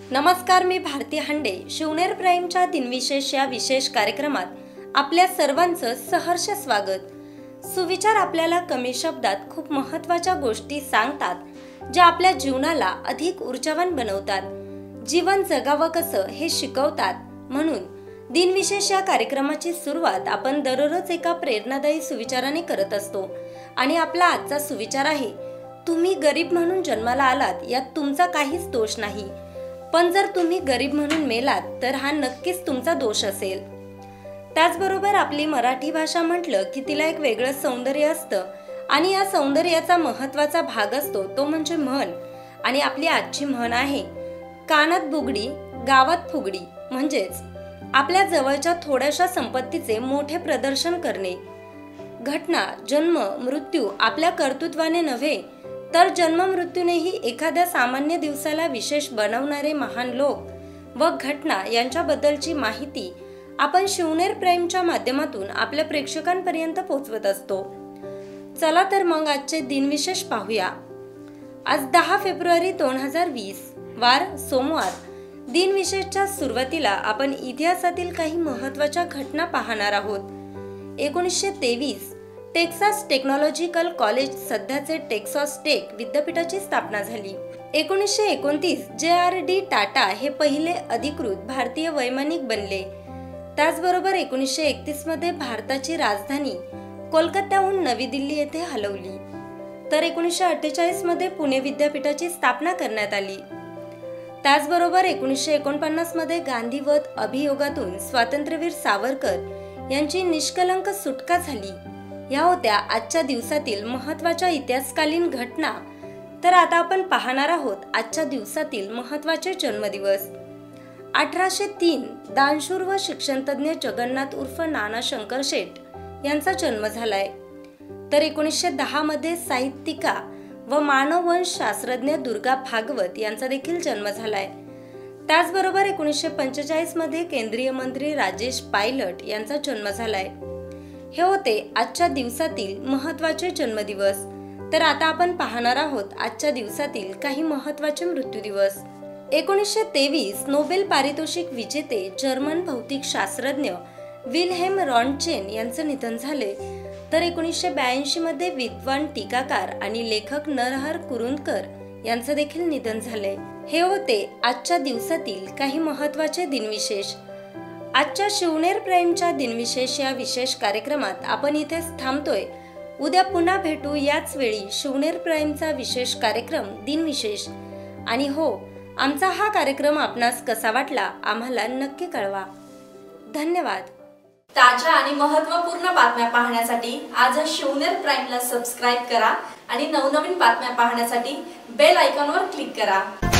नमस्कार, मी भारती हांडे. शिवनेर प्राईमच्या दिनविशेष या विशेष कार्यक्रमात आपल्या सर्वांचं सहर्ष स्वागत. सुविचार आपल्याला कमी शब्दात खूप महत्त्वाच्या गोष्टी सांगतात, ज्या आपल्या जीवनाला अधिक ऊर्जावान बनवतात. जीवन जगावं कसं हे शिकवतात. म्हणून दिनविशेष या कार्यक्रमाची सुरुवात आपण दररोज एका प्रेरणादायी सुविचाराने करत असतो. आणि आपला आजचा सुविचार आहे, तुम्ही गरीब म्हणून जन्माला आलात यात तुमचा काहीच दोष नाही, पण जर तुम्ही गरीब म्हणून मेलात तर हा नक्कीच तुमचा दोष असेल. त्याचबरोबर आपली मराठी भाषा म्हटलं की तिला एक वेगळं सौंदर्य असतं आणि या सौंदर्याचा महत्त्वाचा भाग असतो तो म्हणजे म्हण. आणि आपली आजची म्हण आहे, कानात बुगडी गावात फुगडी. म्हणजेच आपल्या जवळच्या थोड्याशा संपत्तीचे मोठे प्रदर्शन करणे. घटना, जन्म, मृत्यू आपल्या कर्तृत्वाने नव्हे तर जन्म मृत्यूनेही एखाद्या सामान्य दिवसाला विशेष बनवणारे महान लोक व घटना यांच्याबद्दलची माहिती आपण शिवनेर प्राईमच्या माध्यमातून आपल्या प्रेक्षकांपर्यंत पोहोचवत असतो. चला तर मग आजचे दिनविशेष पाहूया. आज 10 फेब्रुवारी 2020 वार सोमवार. दिनविशेषच्या सुरुवातीला आपण इतिहासातील काही महत्त्वाच्या घटना पाहणार आहोत. 1923 टेक्सास टेक्नॉलॉजिकल कॉलेज, सध्याचे टेक्सास टेक विद्यापीठाची स्थापना झाली. 1929 JRD टाटा हे पहिले अधिकृत भारतीय वैमानिक बनले. त्याचबरोबर 1931 मध्ये भारताची राजधानी कोलकात्याहून नवी दिल्ली येथे हलवली. तर 1948 मध्ये पुणे विद्यापीठाची स्थापना करण्यात आली. त्याचबरोबर 1949 मध्ये गांधीवध अभियोगातून स्वातंत्र्यवीर सावरकर यांची निष्कलंक सुटका झाली. या होत्या आजच्या दिवसातील महत्त्वाच्या इतिहासकालीन घटना. तर आता आपण पाहणार आहोत आजच्या दिवसातील महत्त्वाचे जन्मदिवस. 1803 दानशूर व शिक्षणतज्ञ जगन्नाथ उर्फ नाना शंकर शेठ यांचा जन्म झालाय. तर 1910 मध्ये साहित्यिका व मानववंश शास्त्रज्ञ दुर्गा भागवत यांचा देखील जन्म झालाय. त्याचबरोबर 1945 मध्ये केंद्रीय मंत्री राजेश पायलट यांचा जन्म झालाय. हे होते आजच्या दिवसातील महत्त्वाचे जन्मदिवस. तर आता आपण पाहणार आहोत आजच्या दिवसातील काही महत्त्वाचे मृत्यूदिवस. 1923 नोबेल पारितोषिक विजेते जर्मन भौतिक शास्त्रज्ञ विल्हेम रॉन्टचेन यांचं निधन झाले. तर 1982 मध्ये विद्वान, टीकाकार आणि लेखक नरहर कुरुंदकर यांचं देखील निधन झाले. हे होते आजच्या दिवसातील काही महत्त्वाचे दिनविशेष. आजच्या शिवनेर प्राईमच्या दिनविशेष या विशेष कार्यक्रमात आपण इथेच थांबतोय. उद्या पुन्हा भेटू याच वेळी शिवनेर प्राईमचा विशेष कार्यक्रम दिनविशेष. आणि हो, आमचा हा कार्यक्रम आपणास कसा वाटला आम्हाला नक्की कळवा. धन्यवाद. ताज्या आणि महत्त्वपूर्ण बातम्या पाहण्यासाठी आजच शिवनेर प्राईमला सबस्क्राईब करा आणि नवनवीन बातम्या पाहण्यासाठी बेल आयकॉनवर क्लिक करा.